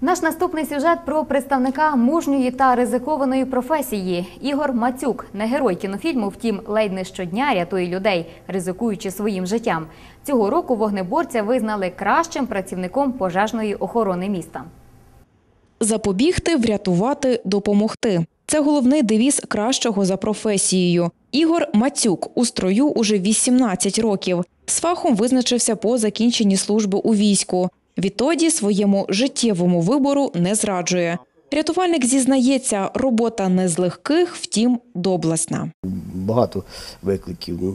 Наш наступний сюжет про представника мужньої та ризикованої професії. Ігор Мацюк – не герой кінофільму, втім, ледь не щодня рятує людей, ризикуючи своїм життям. Цього року вогнеборця визнали кращим працівником пожежної охорони міста. Запобігти, врятувати, допомогти. Це головний девіз кращого за професією. Ігор Мацюк у строю уже 18 років. З фахом визначився по закінченні служби у війську. Відтоді своєму життєвому вибору не зраджує. Рятувальник зізнається, робота не з легких, втім, доблесна. Багато викликів.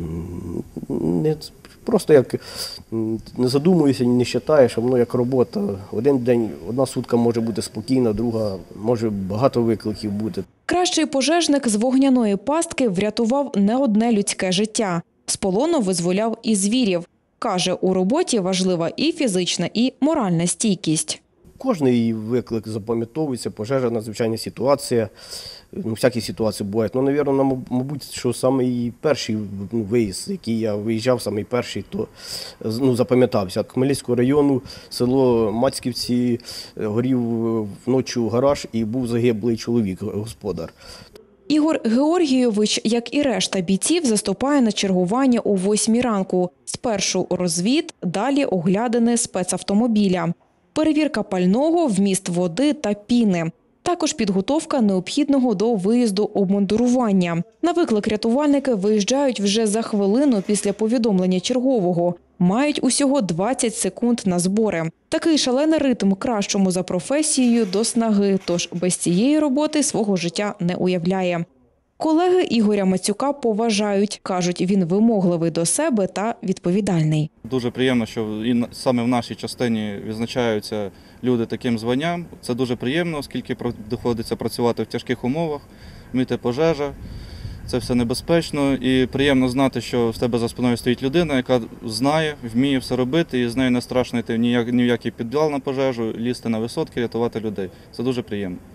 Просто як не задумуєшся, не вважаєш, а воно як робота. Один день, одна сутка може бути спокійна, друга може багато викликів бути. Кращий пожежник з вогняної пастки врятував не одне людське життя. З полону визволяв і звірів. Каже, у роботі важлива і фізична, і моральна стійкість. Кожний виклик запам'ятовується, пожежа, надзвичайна ситуація. Всякі ситуації бувають. Навірно, мабуть, що саме перший виїзд, який я виїжджав, саме перший, то запам'ятався. Хмельницького району, село Мацьківці, горів вночі гараж і був загиблий чоловік, господар. Ігор Георгійович, як і решта бійців, заступає на чергування о 8 ранку. Спершу розвід, далі оглядини спецавтомобіля. Перевірка пального, вміст води та піни. Також підготовка необхідного до виїзду обмундирування. На виклик рятувальники виїжджають вже за хвилину після повідомлення чергового. Мають усього 20 секунд на збори. Такий шалений ритм кращому за професією до снаги, тож без цієї роботи свого життя не уявляє. Колеги Ігоря Мацюка поважають. Кажуть, він вимогливий до себе та відповідальний. Дуже приємно, що саме в нашій частині відзначаються люди таким званням. Це дуже приємно, оскільки доводиться працювати в тяжких умовах, вміти пожежа. Це все небезпечно і приємно знати, що в тебе за спиною стоїть людина, яка знає, вміє все робити і з нею не страшно йти ні в який підвал на пожежу, лізти на висотки, рятувати людей. Це дуже приємно.